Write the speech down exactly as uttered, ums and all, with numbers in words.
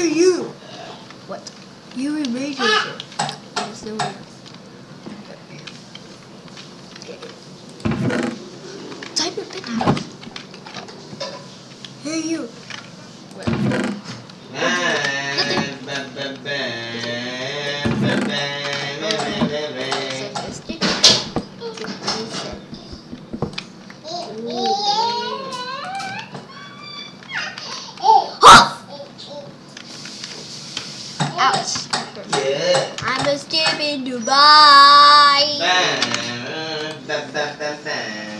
Hey, you! What? You were major. There's no one else. Type your pin. Hey, you! What? Ouch. Yeah. I'm a stupid Dubai.